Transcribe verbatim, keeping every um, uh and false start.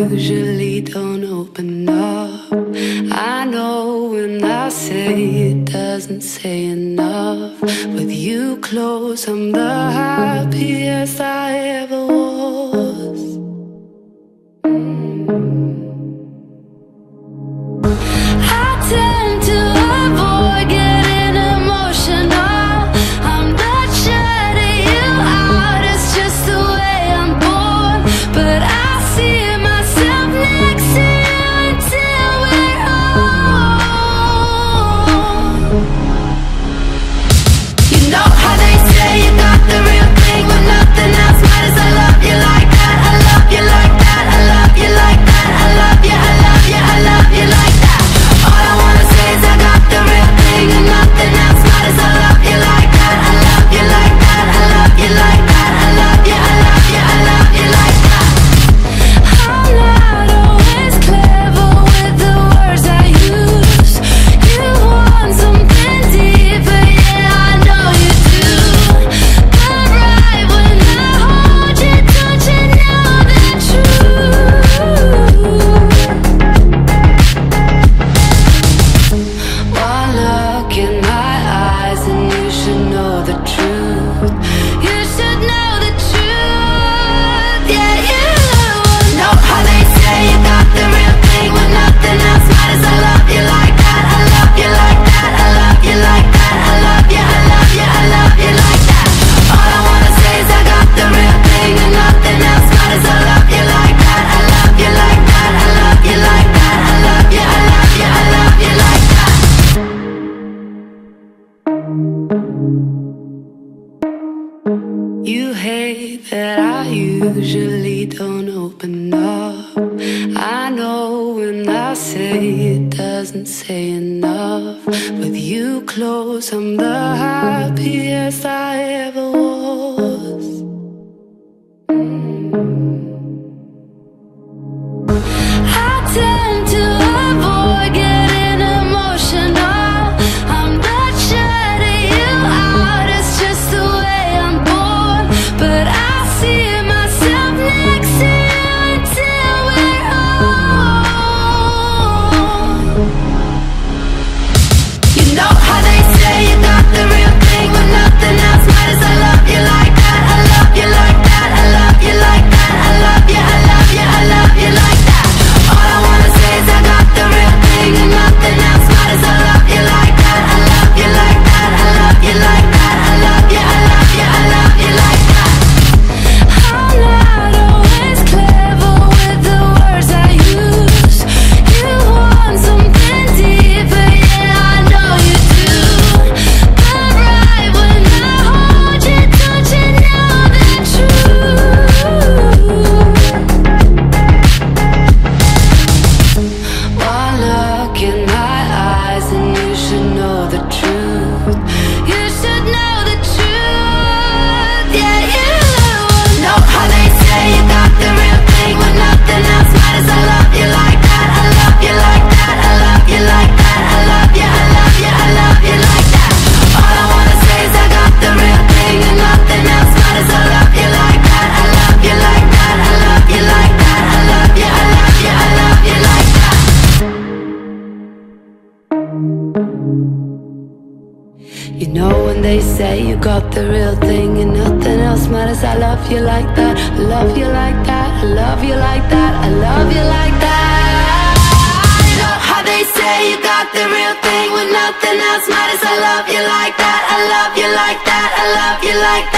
usually don't open up. I know when I say it doesn't say enough. With you close, I'm the happiest I ever was. I tend to avoid getting emotional. I'm not shutting you out, it's just the way I'm born. But I see myself next to you until we're old. You know how they say you got the real thing when nothing else matters. I love you like that, I love you like that, I love you like that, I love you, I love you, I love you like that. All I wanna say is I got the real thing and nothing else matters. I love you like that, I love you like that, I love you like that, I love you, I love you, I love you like that. I'm not always clever with the words I use. You want something deeper, yeah, I know you do. But right when I hold you, don't you know the truth? One look in my eyes and you should know the truth. You should know the truth, yeah, you know how they say you got the real thing when nothing else matters. I love you like that, I love you like that, I love you like that, I love you, I love you, I love you like that. All I wanna say is I got the real thing and nothing else matters. I love you like that, I love you like that, I love you like that, I love you, I love you, I love you like that. You hate that I usually don't open up. I know when I say it doesn't say enough. With you close, I'm the happiest I ever was. I tend to avoid getting emotional. I'm not shutting you out, it's just the way I'm born. But I see myself next to you until we're old. You know how they say you got the real thing when nothing else matters. I love you like that, I love you like that, I love you like that, I love you, I love you, I love you like that. All I wanna say is I got the real thing and nothing else matters. I love you like that, I love you like that, I love you like that, I love you, I love you, I love you like that. I'm not always clever with the words I use. You want something deeper, yeah, I know you do. But right when I hold you, don't you know the truth? One look in my eyes and you should know the truth. You should know the truth, yeah, you know how they say you got the real thing when nothing else matters. I love you like that, I love you like that, I love you like that, I love you, I love you, I love you like that. All I wanna say is I got the real thing and nothing else matters. I love you like that, I love you like that, I love you like that, I love you, I love you, I love you like that. You know when they say you got the real thing and nothing else matters. I love you like that, I love you like that, I love you like that, I love you like that. You know how they say you got the real thing when nothing else matters. I love you like that, I love you like that, I love you like that.